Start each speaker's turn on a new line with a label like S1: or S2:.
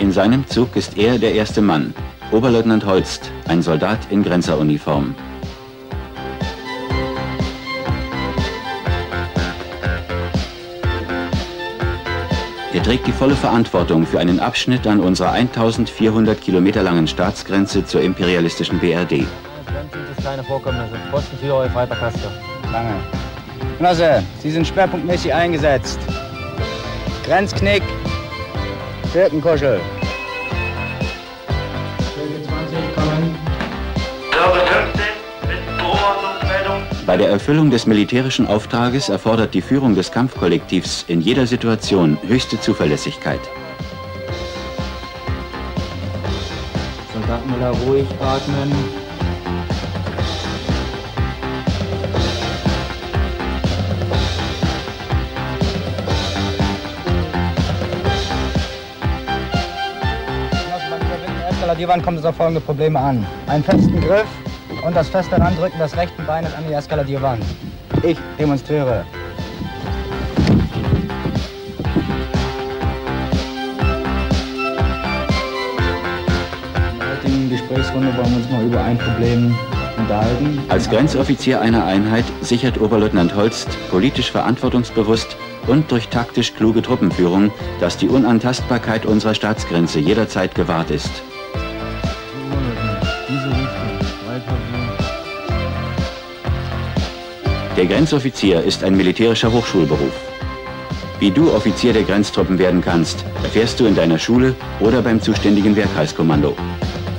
S1: In seinem Zug ist er der erste Mann, Oberleutnant Holst, ein Soldat in Grenzeruniform. Er trägt die volle Verantwortung für einen Abschnitt an unserer 1400 Kilometer langen Staatsgrenze zur imperialistischen BRD.
S2: Das kleine Vorkommnisse. Postenführer, Freitag Kaste.
S3: Lange. Genosse, Sie sind schwerpunktmäßig eingesetzt. Grenzknick, Birkenkuschel.
S2: Schwäche 20, kommen.
S4: Server 15 mit Beobachtungsmeldung.
S1: Bei der Erfüllung des militärischen Auftrages erfordert die Führung des Kampfkollektivs in jeder Situation höchste Zuverlässigkeit.
S2: Soldat Müller, ruhig atmen.
S3: Die Wand kommt es auf folgende Probleme an. Einen festen Griff und das feste Randrücken des rechten Beines an die Eskaladierwand. Ich demonstriere. In der heutigen Gesprächsrunde wollen wir uns mal über ein Problem unterhalten.
S1: Als Grenzoffizier einer Einheit sichert Oberleutnant Holst politisch verantwortungsbewusst und durch taktisch kluge Truppenführung, dass die Unantastbarkeit unserer Staatsgrenze jederzeit gewahrt ist. Der Grenzoffizier ist ein militärischer Hochschulberuf. Wie du Offizier der Grenztruppen werden kannst, erfährst du in deiner Schule oder beim zuständigen Wehrkreiskommando.